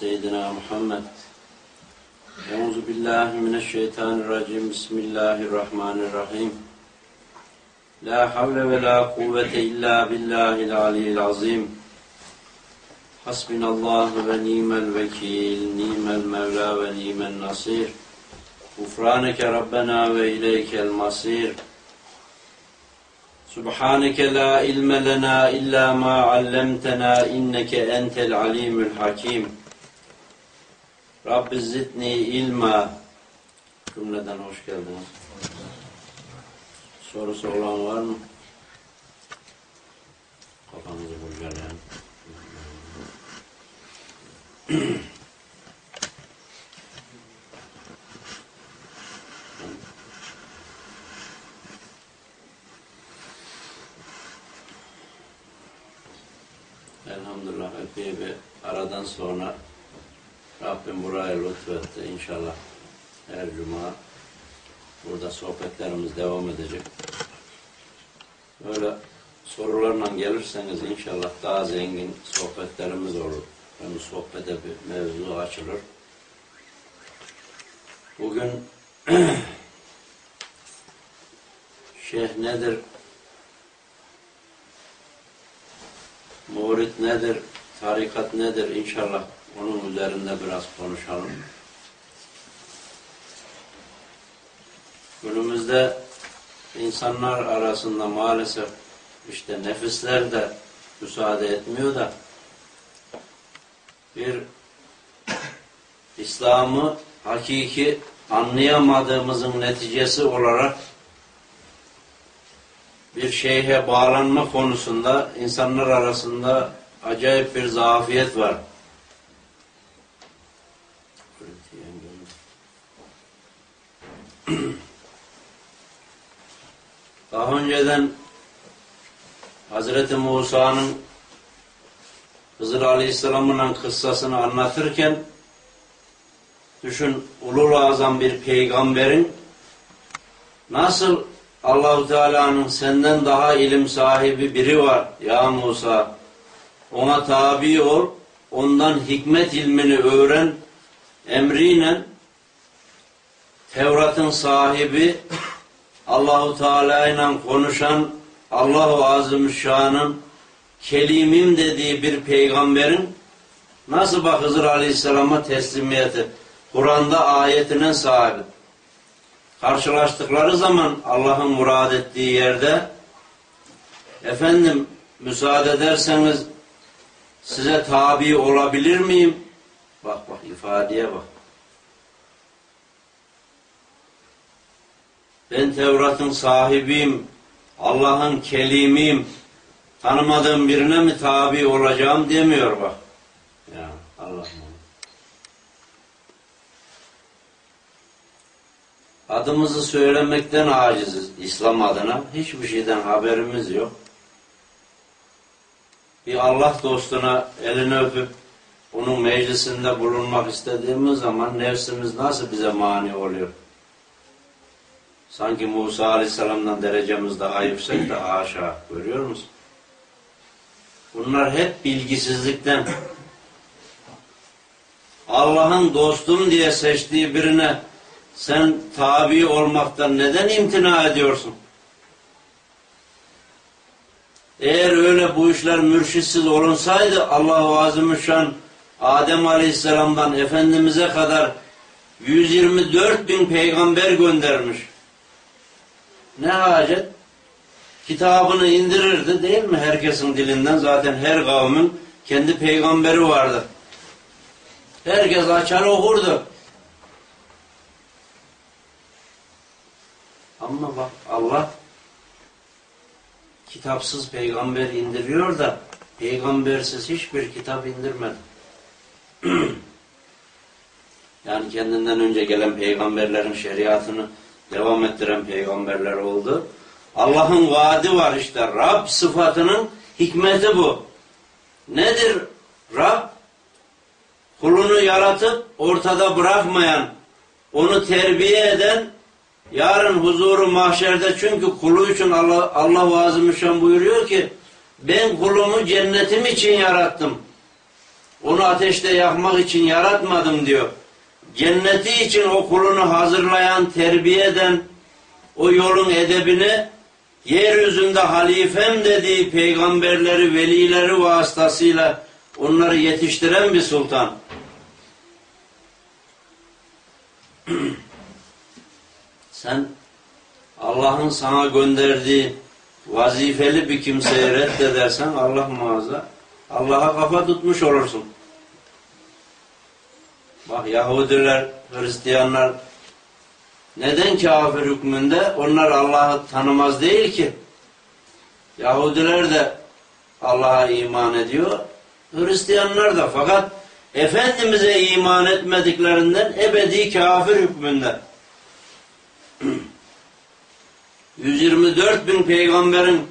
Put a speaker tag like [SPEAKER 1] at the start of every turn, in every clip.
[SPEAKER 1] سيدنا محمد. أعوذ بالله من الشيطان الرجيم. بسم الله الرحمن الرحيم. لا حول ولا قوة إلا بالله العلي العظيم. حسبنا الله ونعم الوكيل. نعم المولى ونعم النصير. غفرانك ربنا وإليك المصير. سبحانك لا علم لنا إلا ما علمتنا إنك أنت العليم الحكيم. Rabbi zidni ilma. Cümleden hoş geldiniz. Sorusu olan var mı? Kafanızı kurcalayan. Elhamdülillah epey bir aradan sonra Rabbim buraya lütfetti. İnşallah her cuma burada sohbetlerimiz devam edecek. Böyle sorularla gelirseniz inşallah daha zengin sohbetlerimiz olur. Yani sohbete bir mevzu açılır. Bugün şeyh nedir? Murid nedir? Tarikat nedir? İnşallah onun üzerinde biraz konuşalım. Günümüzde insanlar arasında maalesef işte nefisler de müsaade etmiyor da bir İslam'ı hakiki anlayamadığımızın neticesi olarak bir şeyhe bağlanma konusunda insanlar arasında acayip bir zafiyet var. Daha önceden Hazreti Musa'nın Hızır Aleyhisselam'ın kıssasını anlatırken düşün, ulul azam bir peygamberin nasıl Allah-u Teala'nın senden daha ilim sahibi biri var ya Musa, ona tabi ol, ondan hikmet ilmini öğren emriyle Tevrat'ın sahibi Allah-u Teala ile konuşan Allah-u Azimüşşan'ın kelimim dediği bir peygamberin nasıl bak Hızır Aleyhisselam'a teslimiyeti, Kur'an'da ayetinin sahibi. Karşılaştıkları zaman Allah'ın murad ettiği yerde efendim müsaade ederseniz size tabi olabilir miyim? Bak ifadeye bak. Ben Tevrat'ın sahibiyim, Allah'ın kelimiyim, tanımadığım birine mi tabi olacağım demiyor bak. Ya Allah'ım. Adımızı söylemekten aciziz İslam adına. Hiçbir şeyden haberimiz yok. Bir Allah dostuna elini öpüp onun meclisinde bulunmak istediğimiz zaman nefsimiz nasıl bize mani oluyor? Sanki Musa Aleyhisselam'dan derecemiz daha yüksek de haşa. Görüyor musun? Bunlar hep bilgisizlikten. Allah'ın dostum diye seçtiği birine sen tabi olmaktan neden imtina ediyorsun? Eğer öyle bu işler mürşitsiz olunsaydı Allah-u Azimüşşan Adem Aleyhisselam'dan Efendimiz'e kadar 124.000 peygamber göndermiş. Ne hacet? Kitabını indirirdi değil mi herkesin dilinden? Zaten her kavmin kendi peygamberi vardı. Herkes açar okurdu. Ama bak Allah kitapsız peygamber indiriyor da peygambersiz hiçbir kitap indirmedi. Yani kendinden önce gelen peygamberlerin şeriatını devam ettiren peygamberler oldu. Allah'ın vaadi var işte. Rab sıfatının hikmeti bu. Nedir Rab? Kulunu yaratıp ortada bırakmayan, onu terbiye eden, yarın huzuru mahşerde, çünkü kulu için Allah Azimüşşan buyuruyor ki ben kulumu cennetim için yarattım. onu ateşte yakmak için yaratmadım diyor. Cenneti için o kulunu hazırlayan, terbiye eden, o yolun edebini yeryüzünde halifem dediği peygamberleri, velileri vasıtasıyla onları yetiştiren bir sultan. Sen Allah'ın sana gönderdiği vazifeli bir kimseyi reddedersen Allah muhafaza Allah'a kafa tutmuş olursun. Bak Yahudiler, Hristiyanlar neden kafir hükmünde? Onlar Allah'ı tanımaz değil ki. Yahudiler de Allah'a iman ediyor. Hristiyanlar da, fakat Efendimiz'e iman etmediklerinden ebedi kafir hükmünde. 124 bin peygamberin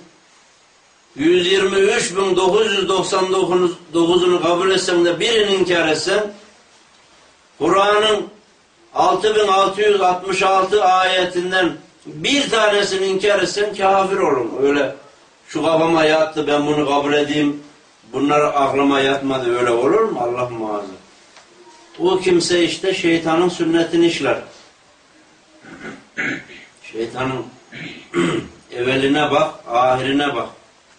[SPEAKER 1] 123.999'unu kabul etsen de birini inkar etsen, Kur'an'ın 6666 ayetinden bir tanesini inkar etsen kafir olun. Öyle şu kafama yattı ben bunu kabul edeyim, bunlar aklıma yatmadı, öyle olur mu? Allah muhafaza. O kimse işte şeytanın sünnetini işler. Şeytanın evveline bak, ahirine bak.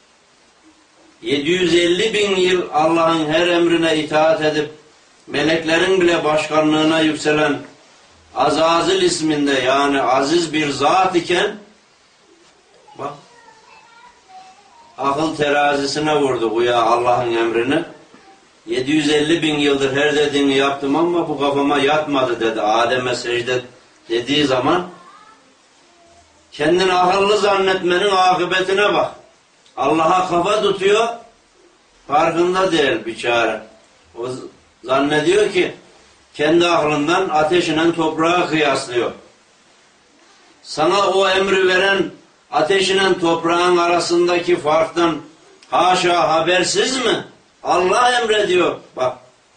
[SPEAKER 1] 750 bin yıl Allah'ın her emrine itaat edip meleklerin bile başkanlığına yükselen Azazil isminde, yani aziz bir zat iken bak akıl terazisine vurdu bu ya Allah'ın emrini. 750 bin yıldır her dediğini yaptım ama bu kafama yatmadı dedi. Adem'e secde dediği zaman kendini akıllı zannetmenin akıbetine bak. Allah'a kafa tutuyor, farkında değil biçare. O zannediyor ki kendi aklından ateşinden toprağa kıyaslıyor. Sana o emri veren ateşinden toprağın arasındaki farktan haşa habersiz mi? Allah emrediyor. Bak.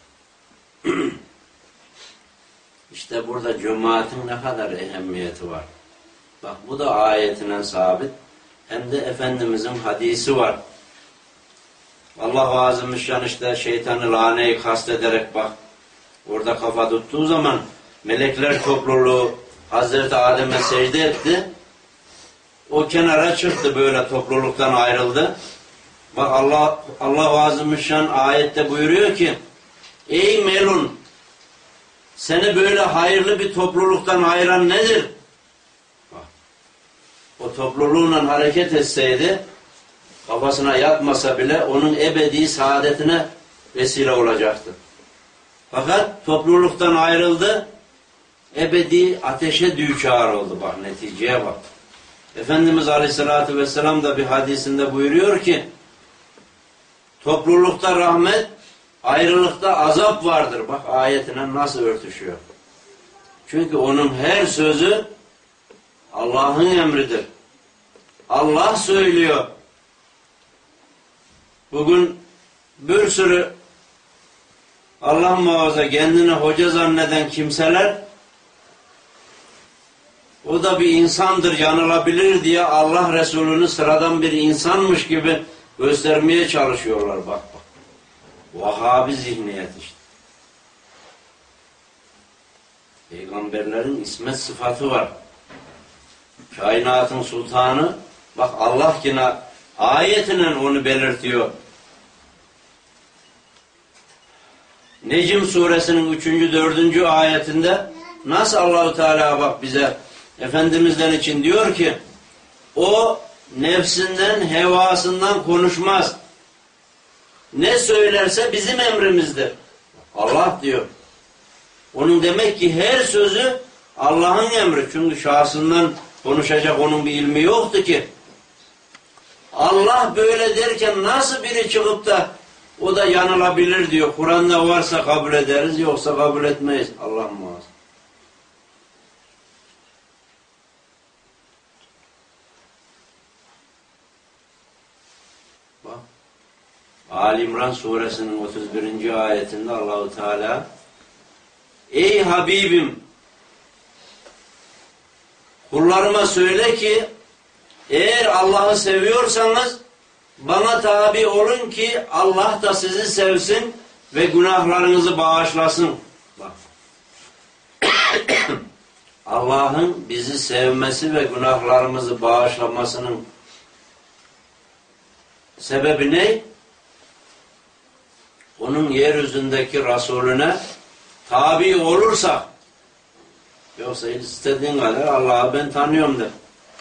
[SPEAKER 1] İşte burada cemaatin ne kadar ehemmiyeti var. Bak bu da ayetinden sabit. Hem de Efendimizin hadisi var. Allah azimüşşan işte şeytanı laneyi kastederek bak orada kafa tuttuğu zaman melekler topluluğu Hazreti Adem'e secde etti. O kenara çıktı, böyle topluluktan ayrıldı. Bak Allah azimüşşan ayette buyuruyor ki ey melun, seni böyle hayırlı bir topluluktan ayıran nedir? Bak, o topluluğunla hareket etseydi kafasına yatmasa bile onun ebedi saadetine vesile olacaktı. Fakat topluluktan ayrıldı, ebedi ateşe düçar oldu. Bak neticeye bak. Efendimiz Aleyhisselatü Vesselam da bir hadisinde buyuruyor ki toplulukta rahmet, ayrılıkta azap vardır. Bak ayetine nasıl örtüşüyor. Çünkü onun her sözü Allah'ın emridir. Allah söylüyor. Bugün bir sürü Allah muhafaza kendini hoca zanneden kimseler, o da bir insandır, yanılabilir diye Allah Resulü'nü sıradan bir insanmış gibi göstermeye çalışıyorlar. Bak bak. Vahabi zihniyet işte. Peygamberlerin ismet sıfatı var. Kainatın sultanı, bak Allah yine ayetine onu belirtiyor. Necm suresinin 3. 4. ayetinde nasıl Allahu Teala bak bize Efendimizden için diyor ki o nefsinden, hevasından konuşmaz. Ne söylerse bizim emrimizdir. Allah diyor. Onun demek ki her sözü Allah'ın emri. Çünkü şahsından konuşacak onun bir ilmi yoktu ki. Allah böyle derken nasıl biri çıkıp da o da yanılabilir diyor. Kur'an'da varsa kabul ederiz, yoksa kabul etmeyiz. Allah muhafaza. Bak. Ali İmran suresinin 31. ayetinde Allahu Teala ey Habibim, kullarıma söyle ki eğer Allah'ı seviyorsanız bana tabi olun ki Allah da sizi sevsin, ve günahlarınızı bağışlasın. Bak. Allah'ın bizi sevmesi ve günahlarımızı bağışlamasının sebebi ne? Onun yeryüzündeki Resulüne tabi olursak, yoksa istediğin kadar Allah'ı ben tanıyorum de.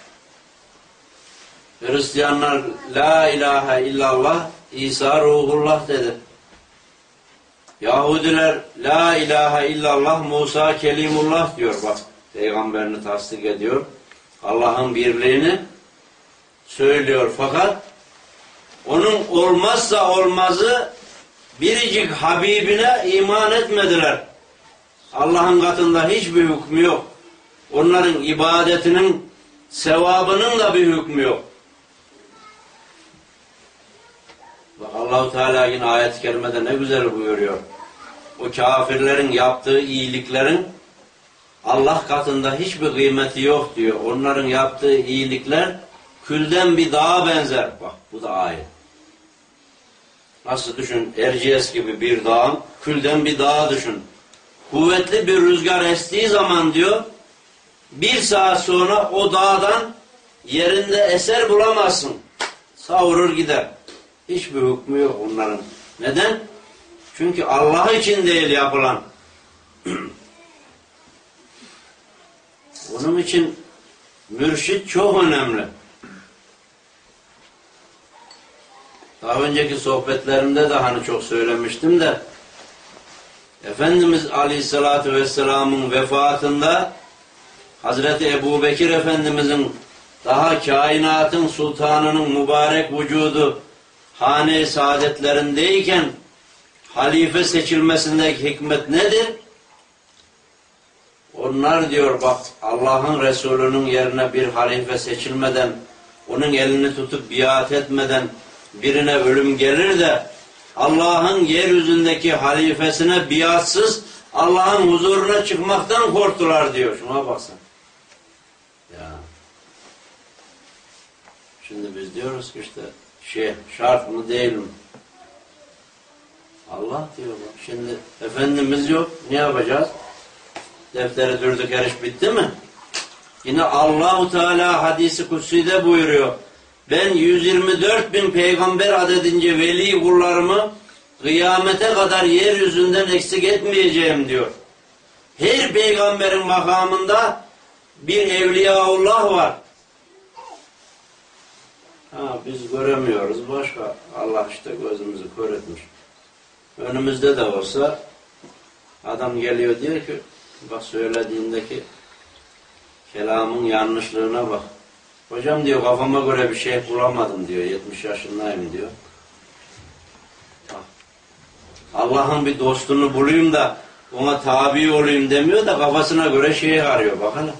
[SPEAKER 1] Hristiyanlar la ilahe illallah İsa ruhullah dedi. Yahudiler la ilahe illallah Musa kelimullah diyor bak. Peygamberini tasdik ediyor. Allah'ın birliğini söylüyor fakat onun olmazsa olmazı biricik Habibine iman etmediler. Allah'ın katında hiçbir hükmü yok. Onların ibadetinin sevabının da bir hükmü yok. Bak Allah-u Teala yine ayet-i kerimede ne güzel buyuruyor. O kafirlerin yaptığı iyiliklerin Allah katında hiçbir kıymeti yok diyor. Onların yaptığı iyilikler külden bir dağa benzer. Bak bu da ayet. Nasıl düşün? Erciyes gibi bir dağın külden bir dağı düşün. Kuvvetli bir rüzgar estiği zaman diyor, bir saat sonra o dağdan yerinde eser bulamazsın. Savurur gider. Hiçbir hükmü yok onların. Neden? Çünkü Allah için değil yapılan. Onun için mürşit çok önemli. Daha önceki sohbetlerimde de hani çok söylemiştim de Efendimiz Aleyhisselatü Vesselam'ın vefatında Hazreti Ebubekir Efendimiz'in daha kainatın sultanının mübarek vücudu hane-i saadetlerindeyken halife seçilmesindeki hikmet nedir? Onlar diyor bak Allah'ın Resulü'nün yerine bir halife seçilmeden, onun elini tutup biat etmeden birine ölüm gelir de Allah'ın yeryüzündeki halifesine biatsız Allah'ın huzuruna çıkmaktan korktular diyor. Şuna baksana. Ya. Şimdi biz diyoruz ki işte şart mı değil mi? Allah diyor bak. Şimdi Efendimiz yok. Ne yapacağız? Defteri dürdük eriş bitti mi? Yine Allah-u Teala hadisi kutsi'de buyuruyor. Ben 124 bin peygamber adedince veli kullarımı kıyamete kadar yeryüzünden eksik etmeyeceğim diyor. Her peygamberin makamında bir evliyaullah var. Biz göremiyoruz. Başka. Allah işte gözümüzü kör etmiş. Önümüzde de olsa adam geliyor diyor ki bak söylediğindeki kelamın yanlışlığına bak. Hocam diyor kafama göre bir şey bulamadım diyor. 70 yaşındayım diyor. Allah'ın bir dostunu bulayım da ona tabi olayım demiyor da kafasına göre şeyi arıyor. Bak hele.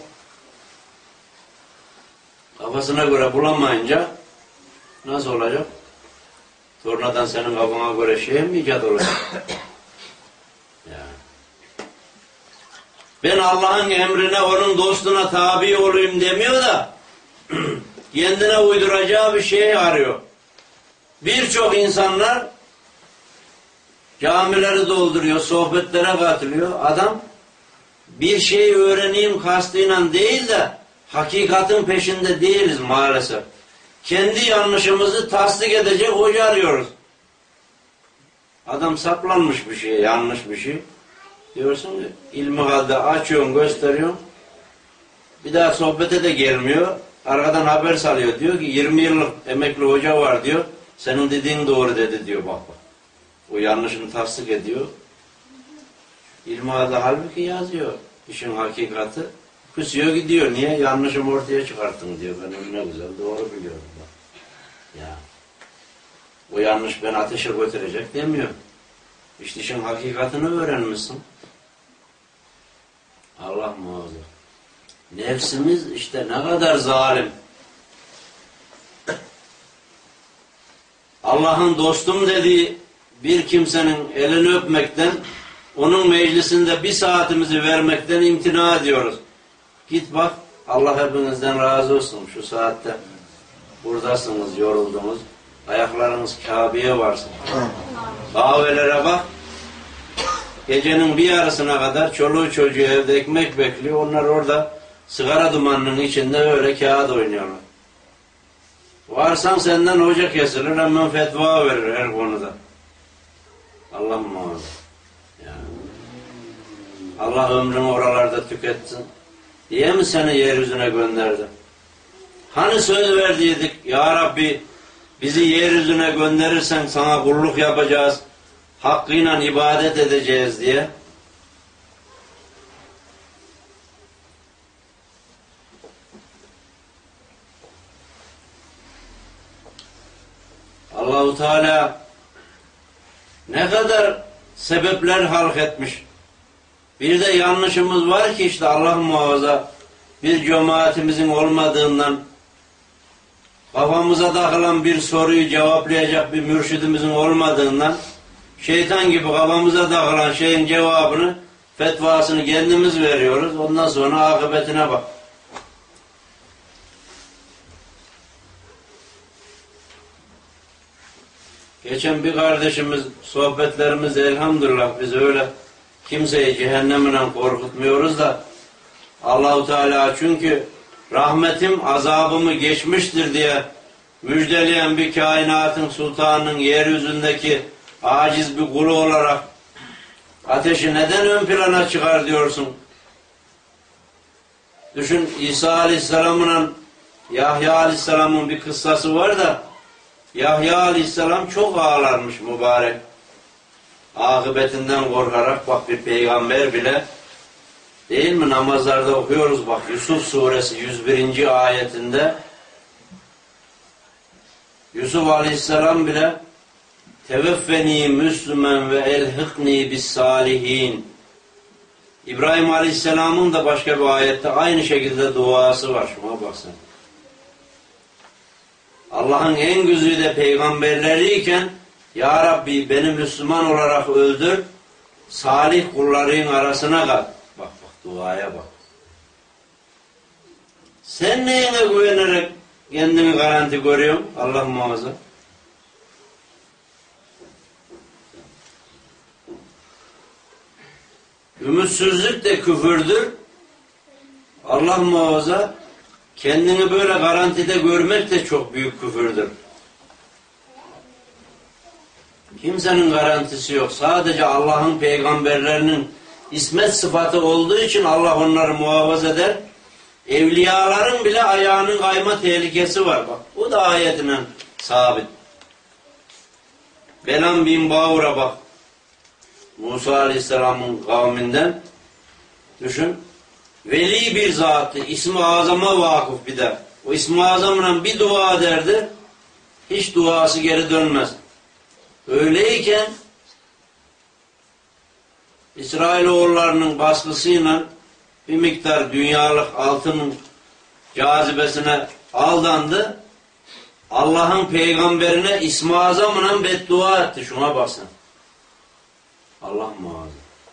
[SPEAKER 1] Kafasına göre bulamayınca nasıl olacak? Sonradan senin kafana göre şey mi icat olacak? Yani. Ben Allah'ın emrine, onun dostuna tabi olayım demiyor da kendine uyduracağı bir şey arıyor. Birçok insanlar camileri dolduruyor, sohbetlere katılıyor. Adam bir şey öğreneyim kastıyla değil de hakikatin peşinde değiliz maalesef. Kendi yanlışımızı tasdik edecek hoca arıyoruz. Adam saplanmış bir şey, yanlış bir şey. Diyorsun ki ilmi halde açıyorsun, gösteriyorsun. Bir daha sohbete de gelmiyor. Arkadan haber salıyor. Diyor ki 20 yıllık emekli hoca var diyor. Senin dediğin doğru dedi diyor bak. O yanlışını tasdik ediyor. İlmi halde halbuki yazıyor. İşin hakikati. Küsüyor gidiyor. Niye? Yanlışımı ortaya çıkarttın diyor. Ben ne güzel doğru biliyorum. Bak. Ya. O yanlış beni ateşe götürecek demiyor. İşte işin hakikatini öğrenmişsin. Allah muhafaza. Nefsimiz işte ne kadar zalim. Allah'ın dostum dediği bir kimsenin elini öpmekten, onun meclisinde bir saatimizi vermekten imtina ediyoruz. Git bak, Allah hepinizden razı olsun şu saatte. Buradasınız, yoruldunuz. Ayaklarınız Kabe'ye varsın. Kahvelere bak, gecenin bir yarısına kadar çoluğu çocuğu evde ekmek bekliyor. Onlar orada sigara dumanının içinde öyle kağıt oynuyorlar. Varsan senden hoca kesilir, hemen fetva verir her konuda. Allah muhafaza. Yani, Allah ömrünü oralarda tüketsin diye mi seni yeryüzüne gönderdi? Hani söz verdiydik, Ya Rabbi bizi yeryüzüne gönderirsen sana kulluk yapacağız, hakkıyla ibadet edeceğiz diye. Allahu Teala ne kadar sebepler halk etmiş. Bir de yanlışımız var ki işte Allah muhafaza bir cemaatimizin olmadığından, kafamıza takılan bir soruyu cevaplayacak bir mürşidimizin olmadığından, şeytan gibi kafamıza takılan şeyin cevabını, fetvasını kendimiz veriyoruz. Ondan sonra akıbetine bak. Geçen bir kardeşimiz sohbetlerimizde elhamdülillah biz öyle kimseyi cehennemle korkutmuyoruz da Allahu Teala çünkü rahmetim azabımı geçmiştir diye müjdeleyen bir kainatın sultanının yeryüzündeki aciz bir kulu olarak ateşi neden ön plana çıkar diyorsun? Düşün, İsa Aleyhisselam'la Yahya Aleyhisselam'ın bir kıssası var da Yahya Aleyhisselam çok ağlarmış mübarek. Akıbetinden korkarak bak bir peygamber bile değil mi namazlarda okuyoruz bak Yusuf suresi 101. ayetinde Yusuf Aleyhisselam bile teveffeni müslümen ve elhikni bis salihin. İbrahim Aleyhisselam'ın da başka bir ayette aynı şekilde duası var. Şuna baksana. Allah'ın en güzide peygamberleriyken Ya Rabbi beni Müslüman olarak öldür, salih kulların arasına kat. Bak duaya bak. Sen neyine güvenerek kendini garanti görüyorsun? Allah muhafaza. Ümitsizlik de küfürdür. Allah muhafaza. Kendini böyle garantide görmek de çok büyük küfürdür. Kimsenin garantisi yok. Sadece Allah'ın peygamberlerinin ismet sıfatı olduğu için Allah onları muhafaza eder. Evliyaların bile ayağının kayma tehlikesi var. Bak, bu da ayetinden sabit. Belam bin Bağur'a bak. Musa Aleyhisselam'ın kavminden. Düşün. Veli bir zatı, İsmi Azam'a vakıf bir de. O İsmi Azam'la bir dua ederdi, hiç duası geri dönmez. Öyleyken, İsrailoğullarının baskısıyla bir miktar dünyalık altının cazibesine aldandı. Allah'ın peygamberine İsmi Azam'la beddua etti. Şuna baksana. Allah muhafaza.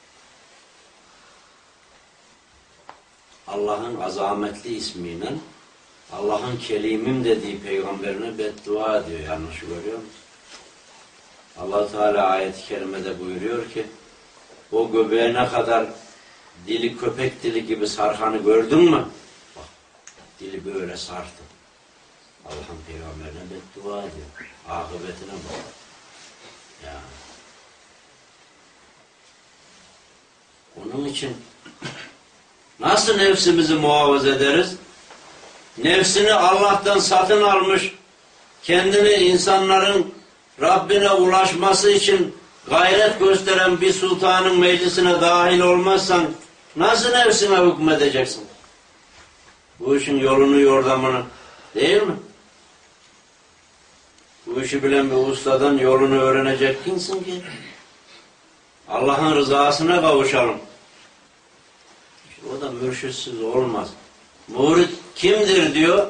[SPEAKER 1] Allah'ın azametli ismiyle Allah'ın kelimim dediği peygamberine beddua ediyor. Yanlış görüyor musun? Allah Teala ayet-i kerimede buyuruyor ki o göbeğine kadar dili köpek dili gibi sarkanı gördün mü? Bak, dili böyle sarktı. Allah'ın peygamberine beddua ediyor. Akıbetine bak. Yani. Onun için nasıl nefsimizi muhafaza ederiz? Nefsini Allah'tan satın almış, kendini insanların Rabbine ulaşması için gayret gösteren bir sultanın meclisine dahil olmazsan nasıl nefsine hükmedeceksin? Bu işin yolunu yordamını değil mi? Bu işi bilen bir ustadan yolunu öğrenecek kimsin ki? Allah'ın rızasına kavuşalım. O da mürşitsiz olmaz. Murid kimdir diyor?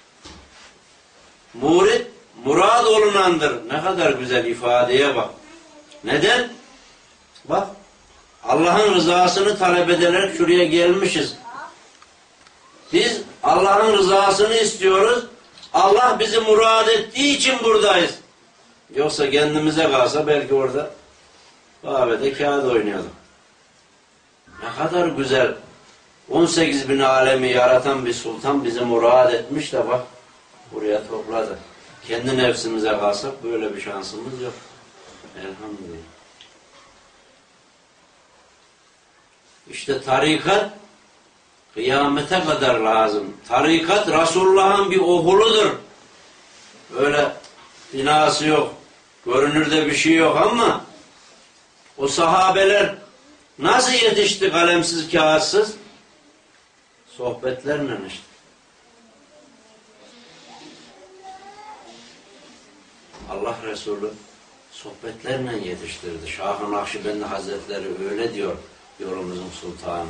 [SPEAKER 1] Murid murad olunandır. Ne kadar güzel ifadeye bak. Neden? Bak Allah'ın rızasını talep ederek şuraya gelmişiz. Biz Allah'ın rızasını istiyoruz. Allah bizi murad ettiği için buradayız. Yoksa kendimize kalsa belki orada kahvede kağıt oynayalım. Ne kadar güzel. 18 bin alemi yaratan bir sultan bizi murad etmiş de bak buraya topladı. Kendi nefsimize kalsak böyle bir şansımız yok. Elhamdülillah. İşte tarikat kıyamete kadar lazım. Tarikat Resulullah'ın bir okuludur. Öyle binası yok. Görünürde bir şey yok ama o sahabeler nasıl yetişti kalemsiz kağıtsız? Sohbetlerle işte. Allah Resulü sohbetlerle yetiştirdi. Şah-ı Nakşibendi Hazretleri öyle diyor yolumuzun sultanı.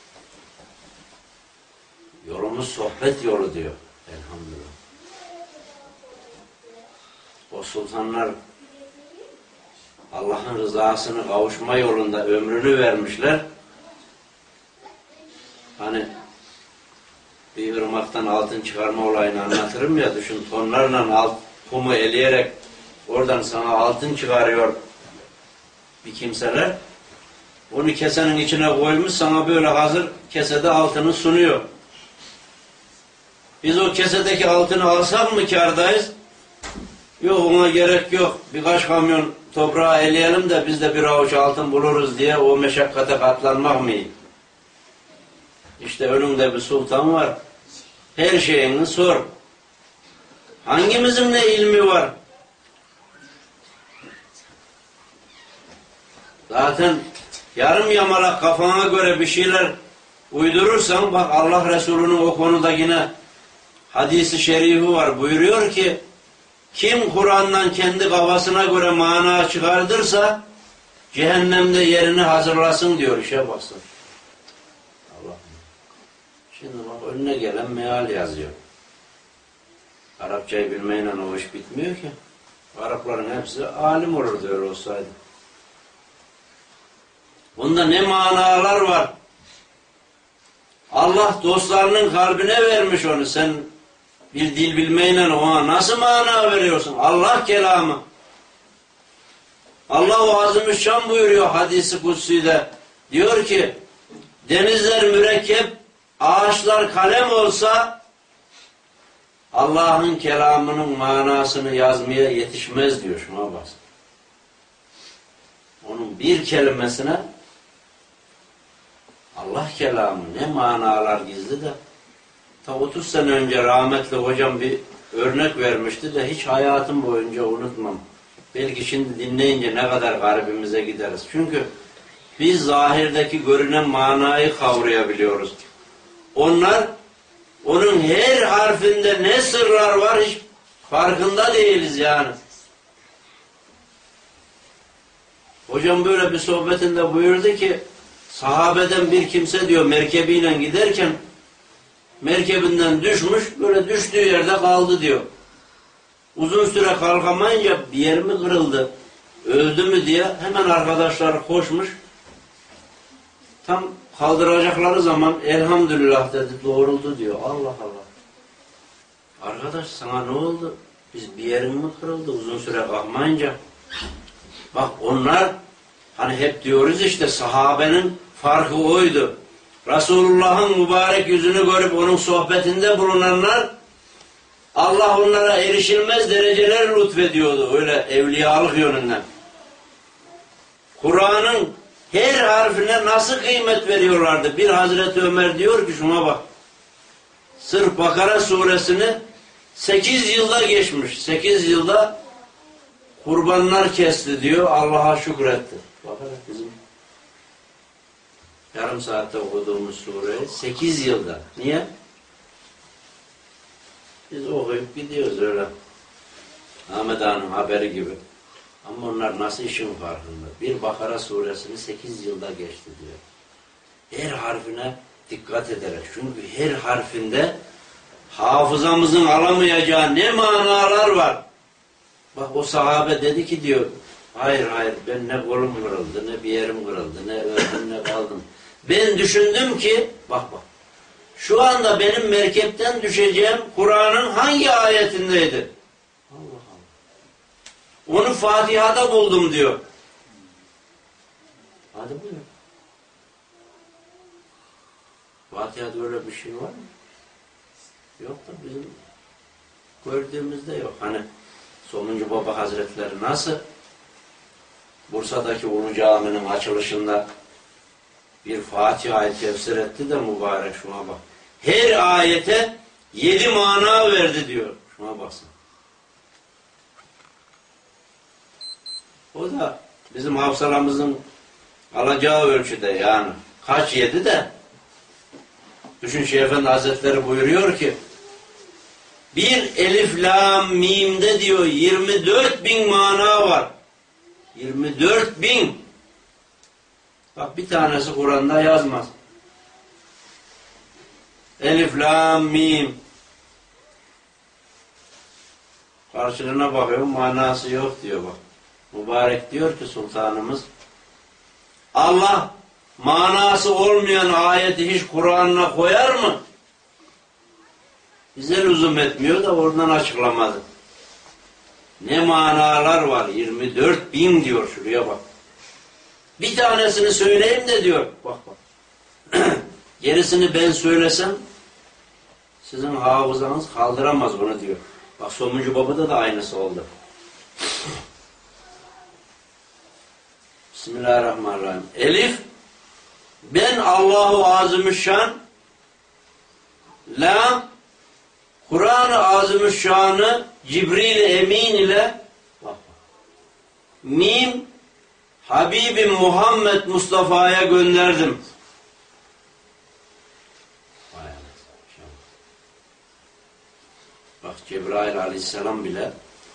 [SPEAKER 1] Yolumuz sohbet yolu diyor. Elhamdülillah. O sultanlar Allah'ın rızasını kavuşma yolunda ömrünü vermişler. Hani bir ırmaktan altın çıkarma olayını anlatırım ya, düşün tonlarla kumu eleyerek oradan sana altın çıkarıyor bir kimseler. Onu kesenin içine koymuş, sana böyle hazır kesede altını sunuyor. Biz o kesedeki altını alsak mı kârdayız? Yok, ona gerek yok. Birkaç kamyon toprağı eleyelim de biz de bir avuç altın buluruz diye o meşakkate katlanmak mı? İşte önünde bir sultan var. Her şeyini sor. Hangimizin ne ilmi var? Zaten yarım yamalak kafana göre bir şeyler uydurursan, bak Allah Resulü'nün o konuda yine hadisi şerifi var. Buyuruyor ki kim Kur'an'dan kendi kafasına göre mana çıkardırsa cehennemde yerini hazırlasın diyor. İşe baksın. Allah. Şimdi bak önüne gelen meal yazıyor. Arapçayı bilmeyle o iş bitmiyor ki. Arapların hepsi alim olur diyor olsaydı. Bunda ne manalar var? Allah dostlarının kalbine vermiş onu. Sen bir dil bilmeyle ona nasıl mana veriyorsun? Allah kelamı. Allah-u Azimüşşan buyuruyor hadisi kutsi'de. Diyor ki denizler mürekkep, ağaçlar kalem olsa Allah'ın kelamının manasını yazmaya yetişmez diyor. Şuna bak. Onun bir kelimesine Allah kelamı ne manalar gizli de ta 30 sene önce rahmetli hocam bir örnek vermişti de hiç hayatım boyunca unutmam. Belki şimdi dinleyince ne kadar garibimize gideriz. Çünkü biz zahirdeki görünen manayı kavrayabiliyoruz. Onlar onun her harfinde ne sırlar var hiç farkında değiliz yani. Hocam böyle bir sohbetinde buyurdu ki sahabeden bir kimse diyor merkebiyle giderken merkebinden düşmüş, böyle düştüğü yerde kaldı diyor. Uzun süre kalkamayınca bir yer mi kırıldı, öldü mü diye hemen arkadaşları koşmuş. Tam kaldıracakları zaman elhamdülillah dedi, doğruldu diyor. Allah Allah. Arkadaş sana ne oldu? Biz bir yerin mi kırıldı uzun süre kalkmayınca? Bak onlar hani hep diyoruz işte sahabenin farkı oydu. Resulullah'ın mübarek yüzünü görüp onun sohbetinde bulunanlar Allah onlara erişilmez dereceler lütfediyordu öyle evliyalık yönünden. Kur'an'ın her harfine nasıl kıymet veriyorlardı. Bir Hazreti Ömer diyor ki şuna bak. Sırf Bakara suresini 8 yılda geçmiş. 8 yılda kurbanlar kesti diyor. Allah'a şükretti. Bakara bizim yarım saatte okuduğumuz sureyi 8 yılda. Niye? Biz okuyup gidiyoruz öyle. Ahmet Ağa'nın haberi gibi. Ama onlar nasıl işin farkında? Bir Bakara suresini 8 yılda geçti diyor. Her harfine dikkat ederek. Çünkü her harfinde hafızamızın alamayacağı ne manalar var. Bak o sahabe dedi ki diyor, hayır ben ne kolum kırıldı, ne bir yerim kırıldı, ne öldüm ne kaldım. Ben düşündüm ki, bak şu anda benim merkepten düşeceğim Kur'an'ın hangi ayetindeydi? Allah Allah. Onu Fatiha'da buldum diyor. Hadi buyur. Fatiha'da öyle bir şey var mı? Yok da bizim gördüğümüzde yok. Hani Sonuncu Baba Hazretleri nasıl Bursa'daki Ulu Cami'nin açılışında bir Fatiha'yı tefsir etti de mübarek, şuna bak. Her ayete 7 mana verdi diyor. Şuna baksın. O da bizim hafsalamızın alacağı ölçüde yani. Kaç yedi de. Düşün, Şeyh Efendi Hazretleri buyuruyor ki bir elif lam mimde diyor 24.000 mana var. 24.000. Bak bir tanesi Kur'an'da yazmaz. Elif lam mim. Karşılığına bakıyorum, manası yok diyor bak. Mübarek diyor ki sultanımız, Allah manası olmayan ayeti hiç Kur'an'ına koyar mı? Bize lüzum etmiyor da oradan açıklamadı. Ne manalar var? 24.000 diyor, şuraya bak. Bir tanesini söyleyeyim de diyor. Bak bak. Gerisini ben söylesem sizin hafızanız kaldıramaz bunu diyor. Bak Sonuncu Baba'da da aynısı oldu. Bismillahirrahmanirrahim. Elif, ben Allahu Azimüşşan, Lam, Kur'an-ı Azimüşşan'ı Cibril Emin ile, bak, Mim, Habibim Muhammed Mustafa'ya gönderdim. Bak Cebrail Aleyhisselam bile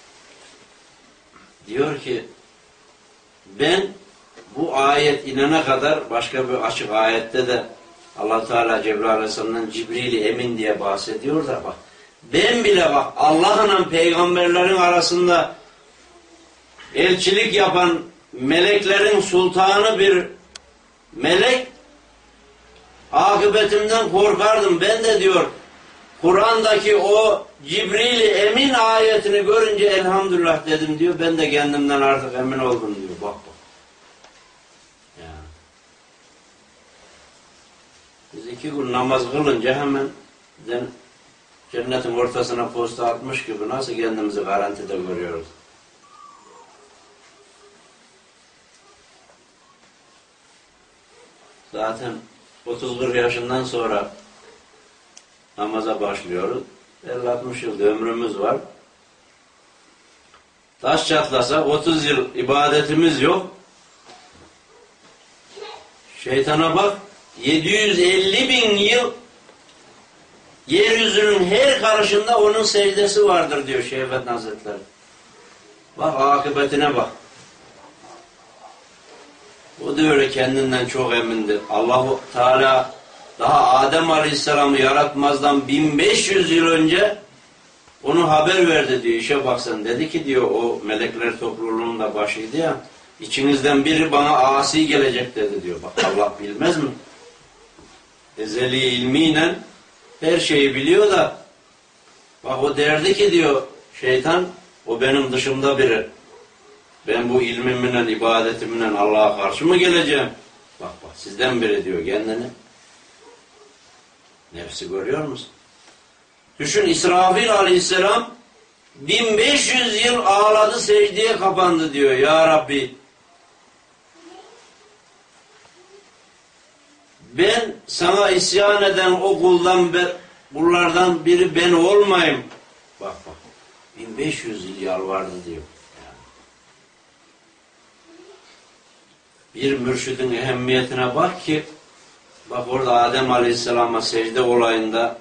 [SPEAKER 1] diyor ki ben bu ayet inene kadar, başka bir açık ayette de Allah Teala Cebrail Aleyhisselam'dan Cibril-i Emin diye bahsediyor da bak, ben bile bak Allah'la peygamberlerin arasında elçilik yapan meleklerin sultanı bir melek, akıbetimden korkardım. Ben de diyor Kur'an'daki o Cibril-i Emin ayetini görünce elhamdülillah dedim diyor. Ben de kendimden artık emin oldum diyor. Bak bak. Yani. Biz 2 gün namaz kılınca hemen cennetin ortasına posta atmış gibi nasıl kendimizi garantide görüyoruz. Zaten 30-40 yaşından sonra namaza başlıyoruz. 50-60 yıl ömrümüz var. Taş çatlasa 30 yıl ibadetimiz yok. Şeytana bak, 750.000 yıl yeryüzünün her karışında onun secdesi vardır diyor Şeyh Efendi Hazretleri. Bak akıbetine bak. O da öyle kendinden çok emindi. Allah-u Teala daha Adem Aleyhisselam'ı yaratmazdan 1500 yıl önce onu haber verdi diyor. İşe baksan dedi ki diyor, o melekler topluluğunun da başıydı ya, içinizden biri bana asi gelecek dedi diyor. Bak Allah bilmez mi? Ezeli ilmiyle her şeyi biliyor da bak o derdi ki diyor şeytan, o benim dışımda biri. Ben bu ilmimle, ibadetimle Allah'a karşı mı geleceğim? Bak bak sizden biri diyor kendini. Nefsi görüyor musun? Düşün, İsrafil Aleyhisselam 1500 yıl ağladı, secdeye kapandı diyor. Ya Rabbi, ben sana isyan eden o kullardan biri ben olmayayım. Bak bak 1500 yıl yalvardı diyor. Bir mürşidin ehemmiyetine bak ki, bak orada Adem Aleyhisselam'a secde olayında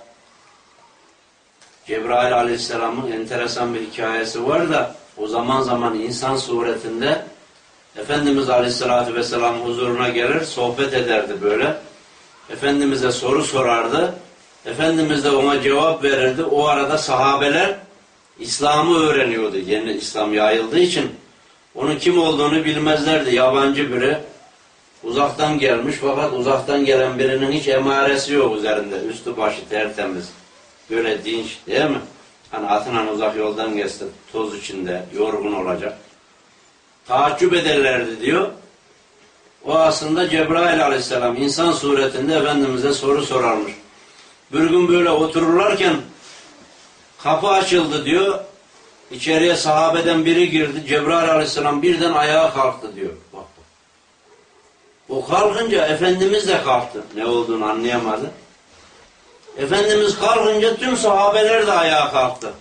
[SPEAKER 1] Cebrail Aleyhisselam'ın enteresan bir hikayesi var da, o zaman zaman insan suretinde Efendimiz Aleyhisselatü Vesselam huzuruna gelir, sohbet ederdi böyle. Efendimiz'e soru sorardı. Efendimiz de ona cevap verirdi. O arada sahabeler İslam'ı öğreniyordu. Yeni İslam yayıldığı için onun kim olduğunu bilmezlerdi. Yabancı biri, uzaktan gelmiş, fakat uzaktan gelen birinin hiç emaresi yok üzerinde. Üstü başı tertemiz. Böyle dinç, değil mi? Hani atına uzak yoldan geçti, toz içinde, yorgun olacak. Taaccüp ederlerdi diyor. O aslında Cebrail aleyhisselam insan suretinde Efendimiz'e soru sorarmış. Bir gün böyle otururlarken kapı açıldı diyor. İçeriye sahabeden biri girdi. Cebrail aleyhisselam birden ayağa kalktı diyor. Bak. O kalkınca Efendimiz de kalktı. Ne olduğunu anlayamadı. Efendimiz kalkınca tüm sahabeler de ayağa kalktı.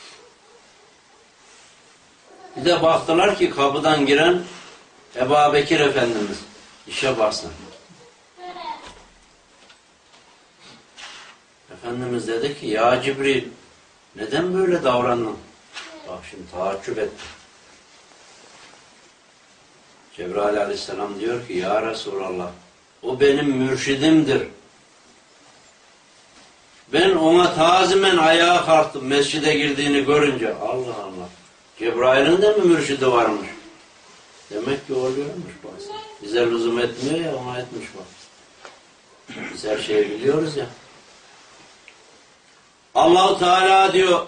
[SPEAKER 1] Bir de baktılar ki kapıdan giren Ebubekir Efendimiz. İşe baksın. Efendimiz dedi ki ya Cibril neden böyle davrandın? Bak şimdi taaccüp etti. Cebrail aleyhisselam diyor ki ya Resulallah o benim mürşidimdir. Ben ona tazimen ayağa kalktım mescide girdiğini görünce. Allah Allah. Cebrail'in de mi mürşidi varmış? Demek ki oluyormuş bazen. Bize lüzum etmiyor ya ona etmiş bak. Biz her şeyi biliyoruz ya. Allah-u Teala diyor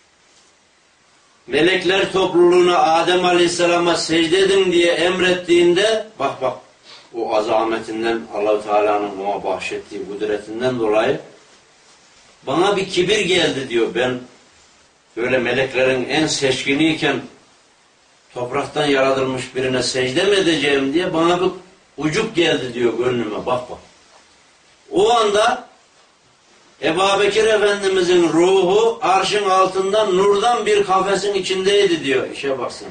[SPEAKER 1] melekler topluluğuna Adem Aleyhisselam'a secde edin diye emrettiğinde bak o azametinden Allah-u Teala'nın ona bahşettiği kudretinden dolayı bana bir kibir geldi diyor. Ben böyle meleklerin en seçkiniyken topraktan yaratılmış birine secde mi edeceğim diye bana bir ucup geldi diyor gönlüme. Bak. O anda Ebubekir Efendimizin ruhu arşın altından nurdan bir kafesin içindeydi diyor. İşe baksın.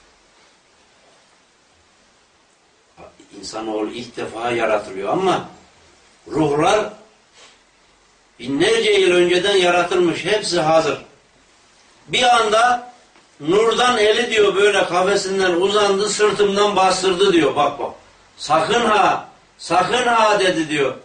[SPEAKER 1] İnsanoğlu ilk defa yaratılıyor ama ruhlar binlerce yıl önceden yaratılmış. Hepsi hazır. Bir anda nurdan eli diyor böyle kafesinden uzandı sırtımdan bastırdı diyor. Bak. Sakın ha dedi diyor.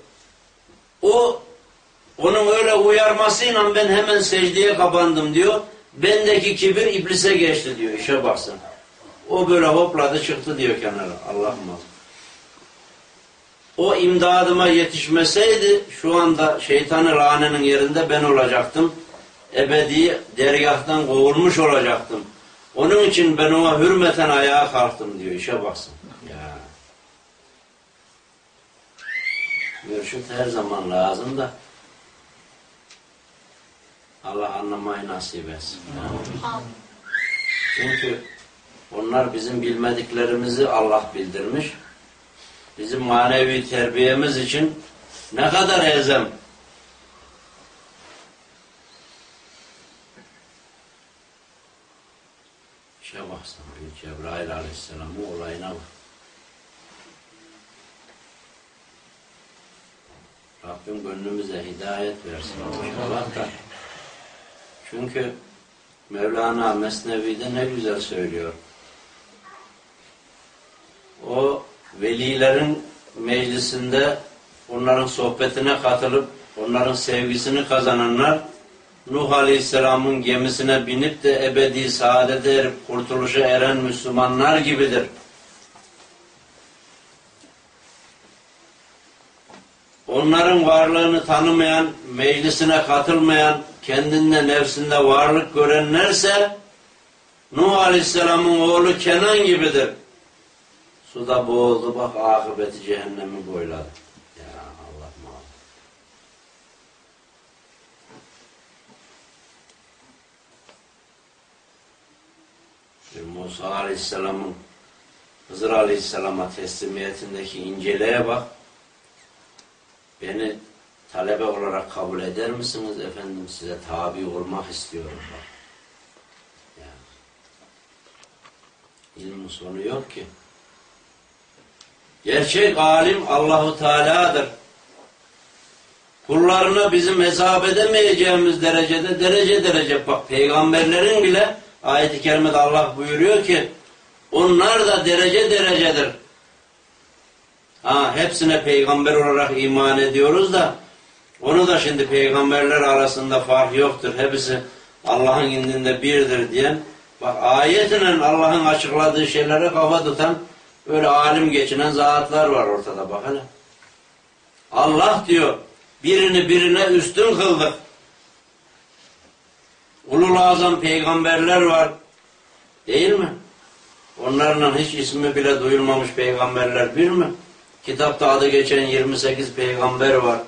[SPEAKER 1] Onun öyle uyarmasıyla ben hemen secdeye kapandım diyor. Bendeki kibir iblise geçti diyor. İşe baksın. O böyle hopladı çıktı diyor kenara. Allah'ım. O imdadıma yetişmeseydi şu anda şeytanı lanenin yerinde ben olacaktım. Ebedi dergâhtan kovulmuş olacaktım. Onun için ben ona hürmeten ayağa kalktım diyor. İşe baksın. Ya. Mürşit her zaman lazım da Allah anlamayı nasip etsin. Çünkü onlar bizim bilmediklerimizi Allah bildirmiş. Bizim manevi terbiyemiz için ne kadar elzem. İşe baksana Cebrail Aleyhisselam'ın olayına bak. Rabbim gönlümüze hidayet versin. İnşallah da. Çünkü Mevlana Mesnevi'de ne güzel söylüyor. O velilerin meclisinde onların sohbetine katılıp onların sevgisini kazananlar Nuh Aleyhisselam'ın gemisine binip de ebedi saadete erip kurtuluşa eren Müslümanlar gibidir. Onların varlığını tanımayan, meclisine katılmayan, kendinde nefsinde varlık görenlerse Nuh Aleyhisselam'ın oğlu Kenan gibidir. Suda boğuldu bak akıbeti cehennemi boyladı. Ya Allah muhabbet. Musa Aleyhisselam'ın Hızır Aleyhisselam'a teslimiyetindeki inceliğe bak. Beni talebe olarak kabul eder misiniz efendim? Size tabi olmak istiyorum bak. Yani. İlmin sonu yok ki. Gerçek alim Allahu Teala'dır. Kullarına bizim hesap edemeyeceğimiz derecede derece bak peygamberlerin bile ayet-i kerimede Allah buyuruyor ki onlar da derecedir. Hepsine peygamber olarak iman ediyoruz da onu da şimdi peygamberler arasında fark yoktur. Hepsi Allah'ın indinde birdir diyen bak ayetinden Allah'ın açıkladığı şeylere kafa tutan böyle alim geçinen zatlar var ortada bak hele. Allah diyor birini birine üstün kıldık. Ulul azam peygamberler var. Değil mi? Onlarla hiç ismi bile duyulmamış peygamberler bir mi? Kitapta adı geçen 28 peygamber var.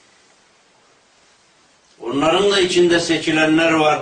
[SPEAKER 1] Onların da içinde seçilenler var.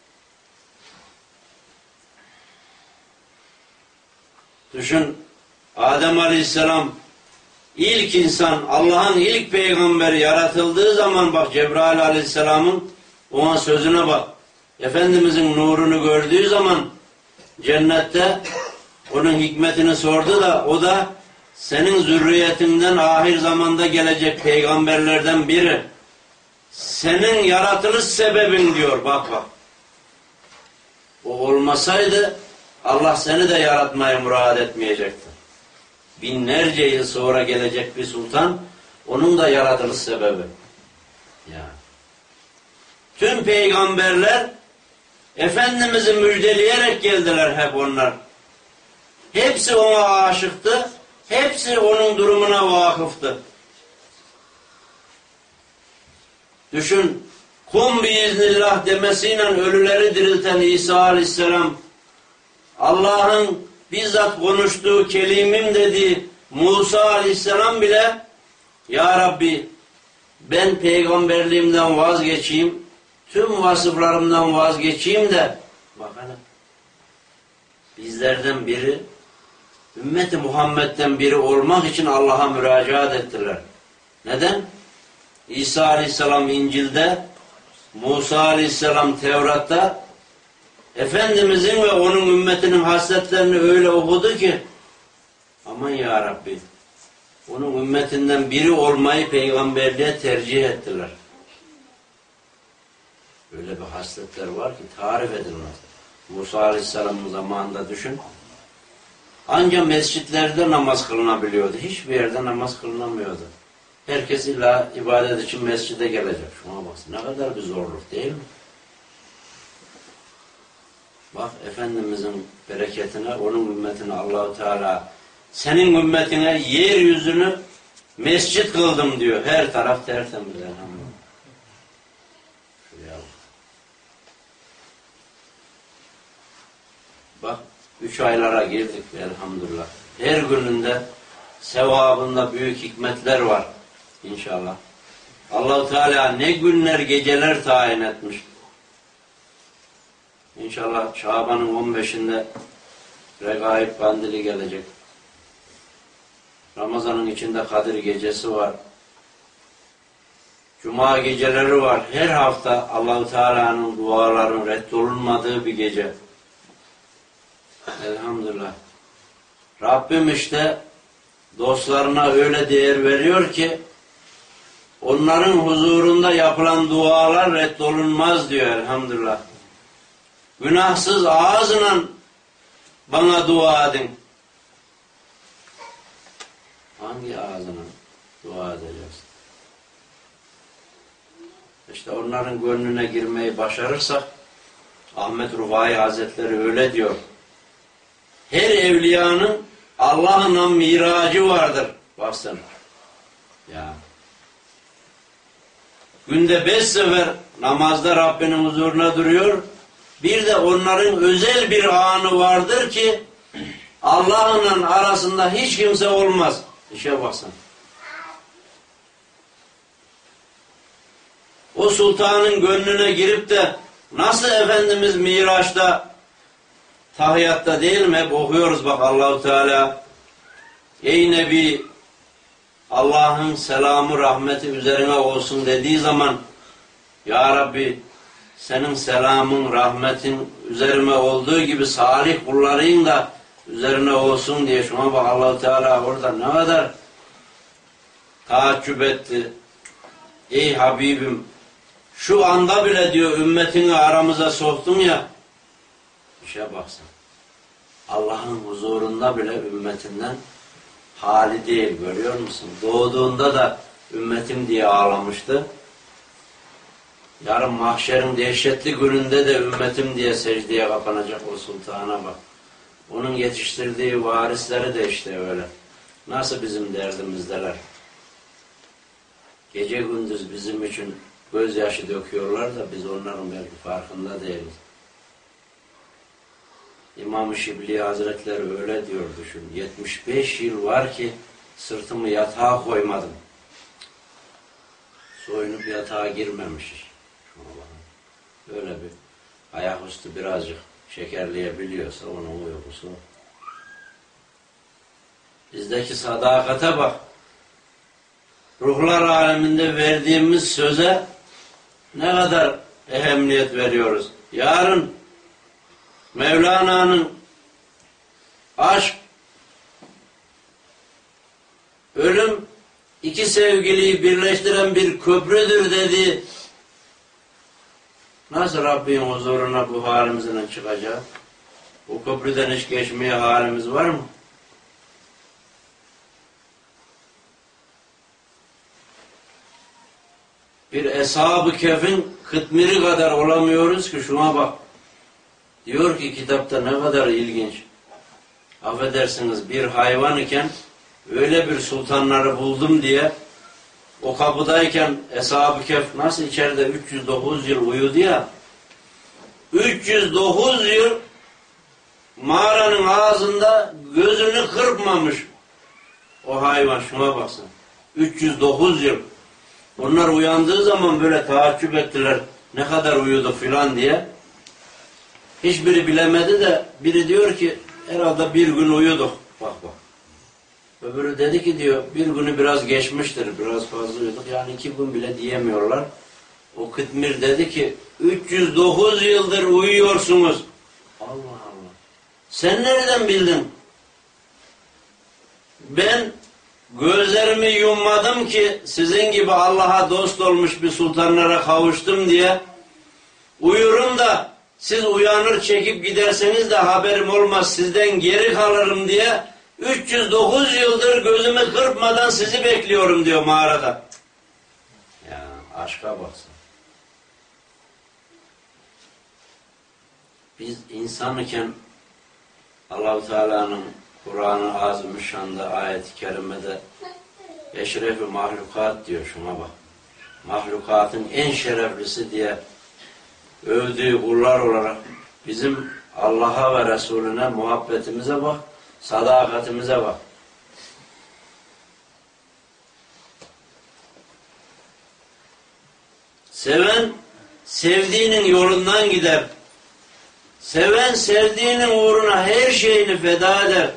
[SPEAKER 1] Düşün, Adem Aleyhisselam ilk insan, Allah'ın ilk peygamberi yaratıldığı zaman bak Cebrail Aleyhisselam'ın ona sözüne bak. Efendimizin nurunu gördüğü zaman cennette onun hikmetini sordu da o da senin zürriyetinden ahir zamanda gelecek peygamberlerden biri. Senin yaratılış sebebin diyor bak bak. O olmasaydı Allah seni de yaratmaya murad etmeyecekti. Binlerce yıl sonra gelecek bir sultan onun da yaratılış sebebi. Yani. Tüm peygamberler Efendimiz'i müjdeleyerek geldiler hep onlar. Hepsi ona aşıktı. Hepsi onun durumuna vakıftı. Düşün, kum biiznillah demesiyle ölüleri dirilten İsa Aleyhisselam, Allah'ın bizzat konuştuğu, kelimim dediği Musa Aleyhisselam bile, Ya Rabbi ben peygamberliğimden vazgeçeyim, tüm vasıflarımdan vazgeçeyim de, bak hele, bizlerden biri, ümmeti Muhammed'den biri olmak için Allah'a müracaat ettiler. Neden? İsa Aleyhisselam İncil'de, Musa Aleyhisselam Tevrat'ta, Efendimizin ve onun ümmetinin hasletlerini öyle okudu ki, aman ya Rabbi, onun ümmetinden biri olmayı peygamberliğe tercih ettiler. Öyle bir hasletler var ki tarif edilmez. Musa Aleyhisselam'ın zamanında düşün. Ancak mescitlerde namaz kılınabiliyordu. Hiçbir yerde namaz kılınamıyordu. Herkes illa ibadet için mescide gelecek. Şuna baksın. Ne kadar bir zorluk değil mi? Bak Efendimizin bereketine, onun ümmetine Allah-u Teala senin ümmetine yeryüzünü mescit kıldım diyor. Her taraf tertemiz elhamdülillah. Şuraya bak 3 aylara girdik elhamdülillah. Her gününde sevabında büyük hikmetler var inşallah. Allah-u Teala ne günler geceler tayin etmiş. İnşallah Şaban'ın 15'inde Regaib Kandili gelecek. Ramazan'ın içinde Kadir gecesi var. Cuma geceleri var. Her hafta Allah-u Teala'nın duaların reddolunmadığı bir gece. Elhamdülillah. Rabbim işte dostlarına öyle değer veriyor ki onların huzurunda yapılan dualar reddolunmaz diyor elhamdülillah. Günahsız ağzıyla bana dua edin. Hangi ağzına dua edeceğiz? İşte onların gönlüne girmeyi başarırsak Ahmet Rufai Hazretleri öyle diyor. Her evliyanın Allah'la miracı vardır. Baksana. Ya. Günde 5 sefer namazda Rabbinin huzuruna duruyor. Bir de onların özel bir anı vardır ki Allah'la arasında hiç kimse olmaz. İşe baksana. O sultanın gönlüne girip de nasıl Efendimiz Miraç'ta tahiyyatta değil mi? Hep okuyoruz bak Allah-u Teala. Ey Nebi Allah'ın selamı rahmeti üzerine olsun dediği zaman Ya Rabbi senin selamın rahmetin üzerime olduğu gibi salih kulların da üzerine olsun diye şuna bak Allah-u Teala orada ne kadar taaccüp etti. Ey Habibim şu anda bile diyor ümmetini aramıza soktun ya işe baksana. Allah'ın huzurunda bile ümmetinden hali değil görüyor musun? Doğduğunda da ümmetim diye ağlamıştı. Yarın mahşerin dehşetli gününde de ümmetim diye secdeye kapanacak o sultana bak. Onun yetiştirdiği varisleri de işte öyle. Nasıl bizim derdimizdeler. Gece gündüz bizim için gözyaşı döküyorlar da biz onların belki farkında değiliz. İmam-ı Şibli Hazretleri öyle diyor düşün. 75 yıl var ki sırtımı yatağa koymadım. Soyunup yatağa girmemiş. Şuna bakın. Öyle bir ayaküstü birazcık şekerleyebiliyorsa onun uykusu. Bizdeki sadakate bak. Ruhlar aleminde verdiğimiz söze ne kadar ehemmiyet veriyoruz. Yarın Mevlana'nın aşk, ölüm iki sevgiliyi birleştiren bir köprüdür dedi. Nasıl Rabbin huzuruna bu halimizden çıkacak? Bu köprüden hiç geçmeye halimiz var mı? Bir Eshab-ı Kehf'in kıtmiri kadar olamıyoruz ki şuna bak. Diyor ki kitapta ne kadar ilginç. Affedersiniz bir hayvan iken öyle bir sultanları buldum diye o kapıdayken Eshab-ı Kehf nasıl içeride 309 yıl uyudu ya, 309 yıl mağaranın ağzında gözünü kırpmamış o hayvan, şuna baksın. 309 yıl. Onlar uyandığı zaman böyle taaccüp ettiler. Ne kadar uyudu filan diye. Hiçbiri bilemedi de biri diyor ki herhalde bir gün uyuduk. Bak bak. Öbürü dedi ki diyor bir günü biraz geçmiştir. Biraz fazla uyuduk. Yani 2 gün bile diyemiyorlar. O Kıtmir dedi ki 309 yıldır uyuyorsunuz. Allah Allah. Sen nereden bildin? Ben gözlerimi yummadım ki sizin gibi Allah'a dost olmuş bir sultanlara kavuştum diye. Uyurum da siz uyanır çekip giderseniz de haberim olmaz, sizden geri kalırım diye 309 yıldır gözümü kırpmadan sizi bekliyorum diyor mağarada. Ya aşka baksın. Biz insan iken Allah-u Teala'nın Kur'an-ı Azimüşşan'da ayet-i kerimede eşref-i mahlukat diyor, şuna bak. Mahlukatın en şereflisi diye övdüğü kullar olarak bizim Allah'a ve Resulüne muhabbetimize bak, sadakatimize bak. Seven sevdiğinin yolundan gider. Seven sevdiğinin uğruna her şeyini feda eder.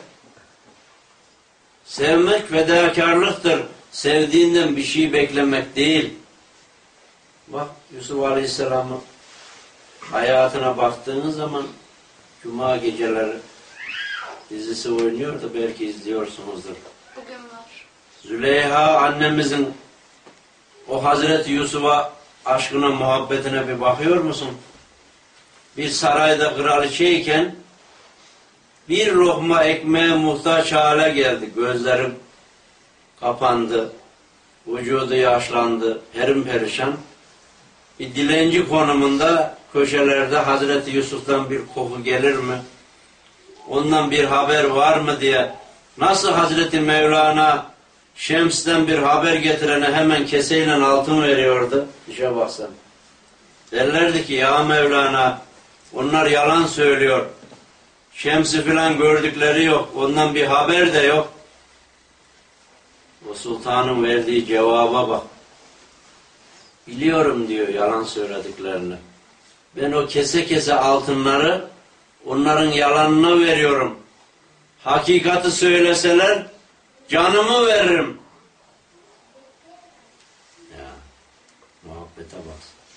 [SPEAKER 1] Sevmek fedakarlıktır. Sevdiğinden bir şey beklemek değil. Bak Yusuf Aleyhisselam'ın hayatına baktığınız zaman Cuma geceleri dizisi oynuyor da belki izliyorsunuzdur.
[SPEAKER 2] Bugün var.
[SPEAKER 1] Züleyha annemizin o Hazreti Yusuf'a aşkına, muhabbetine bir bakıyor musun? Bir sarayda kraliçeyken bir lokma ekmeğe muhtaç hale geldi. Gözleri kapandı. Vücudu yaşlandı. Perişan. Bir dilenci konumunda köşelerde Hazreti Yusuf'tan bir koku gelir mi? Ondan bir haber var mı diye. Nasıl Hazreti Mevlana Şems'ten bir haber getirene hemen keseyle altın veriyordu. İşe baksana. Derlerdi ki ya Mevlana onlar yalan söylüyor. Şems'i filan gördükleri yok. Ondan bir haber de yok. O sultanın verdiği cevaba bak. Biliyorum diyor yalan söylediklerini. Ben o kese kese altınları onların yalanına veriyorum. Hakikati söyleseler canımı veririm. Ya muhabbete bak.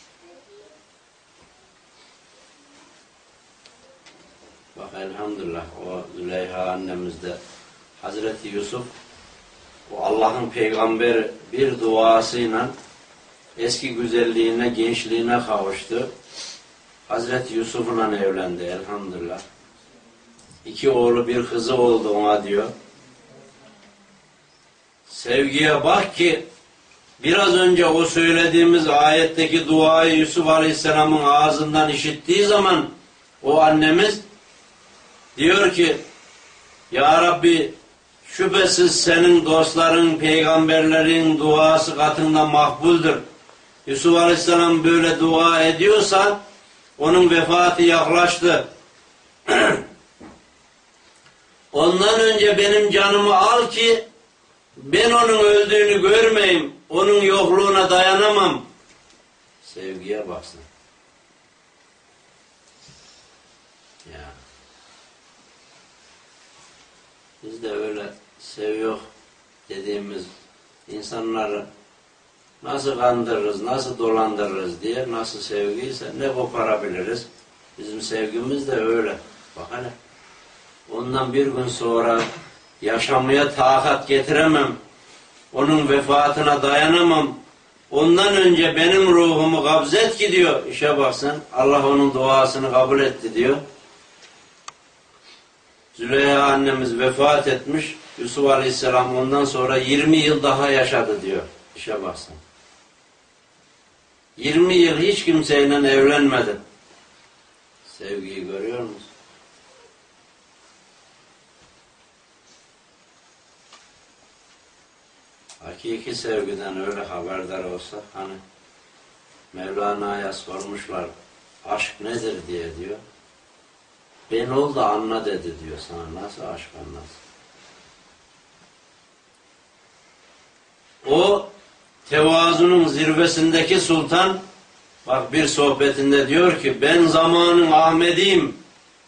[SPEAKER 1] Bak elhamdülillah o Züleyha annemiz de Hazreti Yusuf o Allah'ın peygamberi bir duasıyla eski güzelliğine, gençliğine kavuştu. Hazreti Yusuf'la evlendi elhamdülillah. 2 oğlu bir kızı oldu ona diyor. Sevgiye bak ki biraz önce o söylediğimiz ayetteki duayı Yusuf Aleyhisselam'ın ağzından işittiği zaman o annemiz diyor ki ya Rabbi şüphesiz senin dostların, peygamberlerin duası katında makbuldür. Yusuf Aleyhisselam böyle dua ediyorsa onun vefatı yaklaştı. Ondan önce benim canımı al ki Ben onun öldüğünü görmeyeyim, onun yokluğuna dayanamam. Sevgiye baksın. Ya. Biz de öyle seviyor dediğimiz insanları nasıl kandırırız, nasıl dolandırırız diye, nasıl sevgiyse ne koparabiliriz. Bizim sevgimiz de öyle. Bak hele. Ondan bir gün sonra yaşamaya takat getiremem. Onun vefatına dayanamam. Ondan önce benim ruhumu kabzet ki diyor. İşe baksın. Allah onun duasını kabul etti diyor. Züleyha annemiz vefat etmiş. Yusuf Aleyhisselam ondan sonra 20 yıl daha yaşadı diyor. İşe baksın. 20 yıl hiç kimseyle evlenmedi. Sevgiyi görüyor musun? Hakiki sevgiden öyle haberdar olsa, hani Mevlana'ya sormuşlar, aşk nedir diye diyor. Ben ol da anla dedi diyor sana. Nasıl aşk anlasın? O tevazunun zirvesindeki sultan, bak bir sohbetinde diyor ki, ben zamanın Ahmediyim.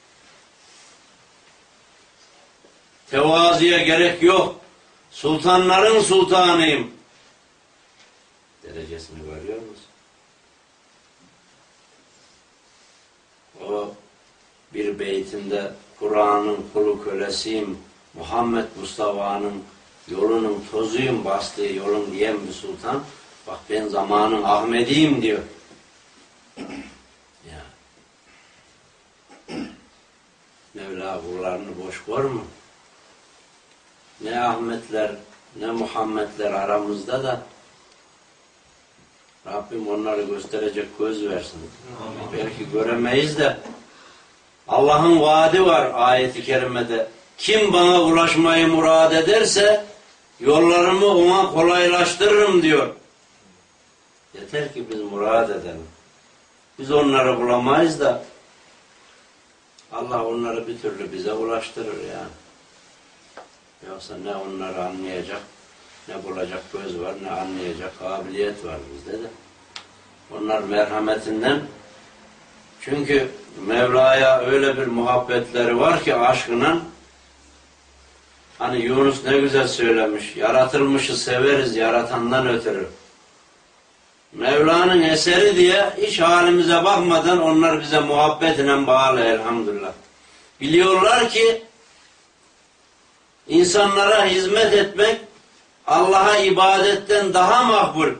[SPEAKER 1] Tevazuya gerek yok. Sultanların sultanıyım. Derecesini görüyor musun? O bir beytinde Kur'an'ın kulu kölesiyim, Muhammed Mustafa'nın yolunun tozuyum, bastığı yolun diyen bir sultan, bak ben zamanın Ahmediyim diyor. Ya. Mevla kullarını boş görmüyor. Ne Ahmetler, ne Muhammedler aramızda da Rabbim onları gösterecek göz versin. Belki göremeyiz de Allah'ın vaadi var ayet-i kerimede. Kim bana ulaşmayı murad ederse yollarımı ona kolaylaştırırım diyor. Yeter ki biz murad edelim. Biz onları bulamayız da Allah onları bir türlü bize ulaştırır yani. Yoksa ne onları anlayacak, ne bulacak göz var, ne anlayacak kabiliyet var bizde de. Onlar merhametinden, çünkü Mevla'ya öyle bir muhabbetleri var ki aşkının, hani Yunus ne güzel söylemiş, yaratılmışı severiz yaratandan ötürü. Mevla'nın eseri diye hiç halimize bakmadan onlar bize muhabbetine bağlı elhamdülillah. Biliyorlar ki İnsanlara hizmet etmek Allah'a ibadetten daha makbul.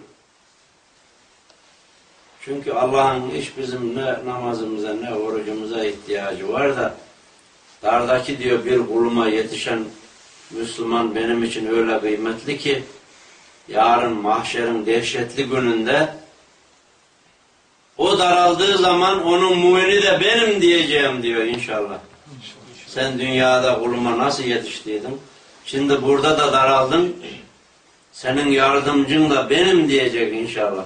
[SPEAKER 1] Çünkü Allah'ın hiç bizim ne namazımıza ne orucumuza ihtiyacı var da dardaki diyor bir kuluma yetişen Müslüman benim için öyle kıymetli ki yarın mahşerin dehşetli gününde o daraldığı zaman onun muini de benim diyeceğim diyor inşallah. Sen dünyada kuluma nasıl yetiştiydin? Şimdi burada da daraldın. Senin yardımcın da benim diyecek inşallah.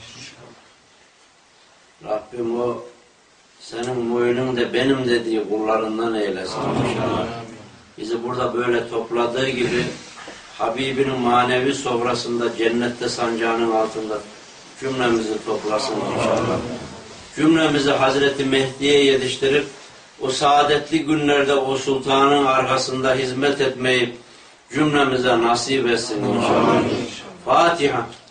[SPEAKER 1] Rabbim o senin muinin de benim dediği kullarından eylesin inşallah. Bizi burada böyle topladığı gibi Habibinin manevi sofrasında cennette sancağının altında cümlemizi toplasın inşallah. Cümlemizi Hazreti Mehdi'ye yetiştirip o saadetli günlerde o sultanın arkasında hizmet etmeyi cümlemize nasip etsin inşallah. Fatiha.